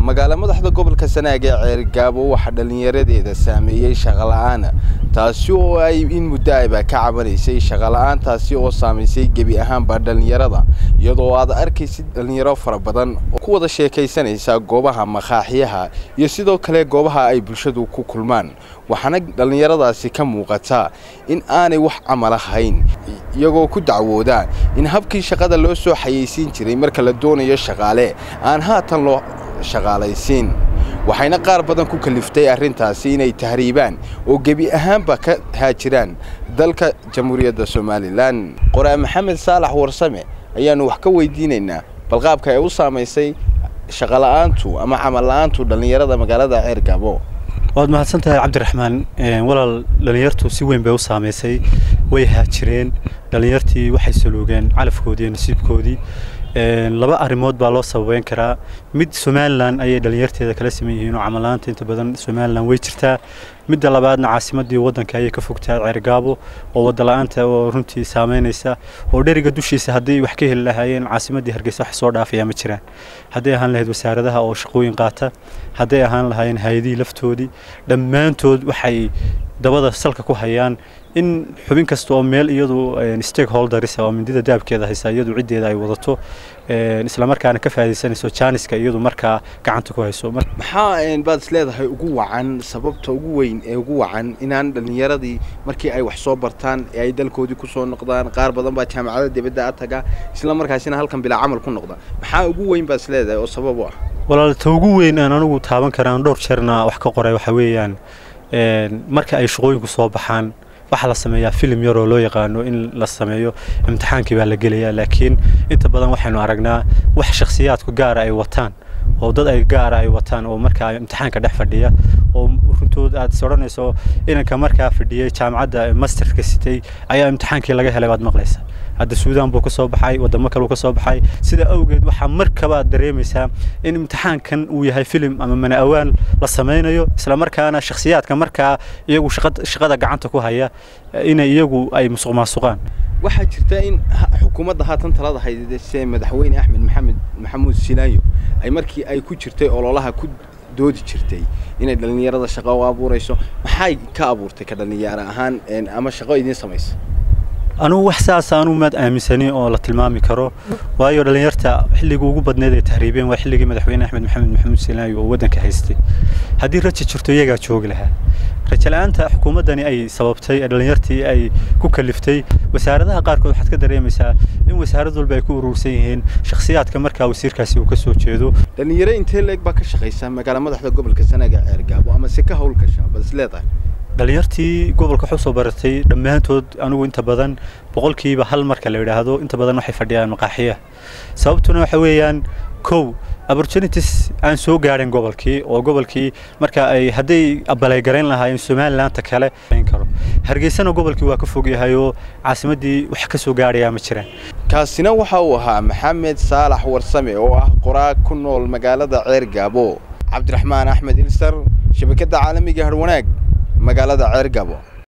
magaala madaxda gobolka Sanaag ee Ceergaabo waxa dhalinyaradeeda saameeyay shaqo la'aan taasi oo ay in muddo ay ka cabanaysay shaqo la'aan taasi oo saameysay gebi ahaanba dhalinyarada iyadoo aad arkaysid dhalinyaro fara badan oo ku wada sheekaysanaysa goobaha maqaaxiyaha iyo sidoo kale goobaha ay bulshadu ku kulmaan waxana dhalinyaradaasi ka muuqata in aanay wax amal ahayn iyagoo ku dacwooda in habkii shaqada loo soo xayeysiin jiray marka la doonayo shaqaale aan haatan loo shaqaalaysiin waxayna qaar badan ku kaliftay arrintaasi inay tahriibaan oo gebi ahaanba ka haajiraan dalka Jamhuuriyadda Soomaaliland Qoraa Maxamed Saalax Warsame ayaanu wax ka weydiinaynaa balqaabka ay u saameysay shaqo la'aantu ama camal la'aantu dhalinyarada magaalada Ceergaabo waad mahadsantahay Cabdiraxmaan walaal dhalinyartu si weyn bay u saameysay way haajireen dhalinyartii waxay saloogeen calafkoodii nasiibkoodii laba arimood baa loo sababeyn karaa mid Somaliland ay dhalinyarteeda kala sameeyeen oo camalaanta inta badan Somaliland way jirtaa mid labaadna caasimadii wadanka ay ka fogtahay Ceergaabo oo wada la'aanta oo runtii saameynaysa oo dheriga dushiisa hadii wax ka heli lahaayeen caasimadii Hargeysa wax soo dhaafaya ma jiraan hadii ahaan lahayd wasaaradaha oo shaqooyin qaata hadii ahaan lahaayeen hay'adii laftoodii dhamaantood waxay dabada salka ku hayaan in xubin kasta oo meel iyadu stakeholders oo mindida daabkeeda haysa iyadu ciideeda ay wadato isla markaana ka faa'iideysanayso Janiska iyadu markaa gacanta ku hayso maxaa baad isleedahay ugu wacan sababta ugu weyn ee ugu wacan inaan dhalinyaradii markii ay wax soo bartaan ay dalkoodii ku soo noqdaan qaar badan baa jaamacada dibadda taga isla markaasina halkan bila amal ku noqda maxaa ugu weyn baad isleedahay oo sabab u ah walaalta ugu weyn aan anigu taaban karaan dhowr jeerna wax ka qoray waxa weeyaan marka ay shaqooyinku soo baxaan waxa la sameeyaa film yar oo loo yaqaano in la sameeyo imtixaankii baa la geliyaa laakiin inta badan waxaanu aragnaa wax shakhsiyaadku gaar ay wataan oo dad ay gaar ay wataan oo markaa imtixaanka dhex fadhiya oo runtood aad soranayso inanka markaa fadhiyay jaamacadda masterka sitay ayaa imtixaankii laga helay baad maqlaysaa hadda Suudaan buu ka soo baxay wadamo kale uu ka soo baxay sida awgeed waxa markaba dareemaysaa in imtixaankan uu yahay film ama manawaan la sameeyo isla markaana shakhsiyaadka markaa iyagu shaqada gacanta ku haya in iyagu ay musuqmaasuqaan waxa jirta in xukuumadda haatan talada haydaysa madaxweyne Axmed Maxamuud Silaayo ay markii ay ku jirtay ololaha ku doodi jirtay inay dhalinyarada shaqo u abuurayso maxay ka abuurtay ka dhalinyaro ahaan ama shaqo idin sameeyay أنا وحساس أنا ما أمسني أو لتلمامي كرو وأيو دلنيرتا حلقة وجو بدنا تهريبين وحلقة مدحوين أحمد محمود سيناي وودن كهستي هذه رتش شرطية قاعد شغلها رتش الآن حكومة دني أي سببتي دلنيرتي أي كوكلفتي وساردها قاركو حتى كدري مسا إن وسارد البيكو روسيين شخصيات كمركا وسير كاسي وكسو تشيدو دلنيرة أنت لك بكش خيسان مقالة ما تحت قبل كسنة Ceergaabo أما سكة هول كشاب بس لا طيب dhalinyartii gobolka xusoo baratay dhamaantood anigu inta badan boqolkiiba hal marka la yiraahdo inta badan waxay fadhiyaan maqaaxiya sababtuna waxa weeyaan kow opportunities aan soo gaarin gobolkii marka ay haday abalay gareyn lahaayeen Somaliland kale karo Hargeysana gobolkii waa ka fog yahay oo caasimadii wax ka soo gaaraya ma jiraan kaasina waxa uu ahaa Maxamed Saalax Warsame oo ah qoraa ku nool magaalada Ceergaabo Cabdiraxmaan Axmed Ilsar shabakada caalamiga Harwanaag magaalada Ceergaabo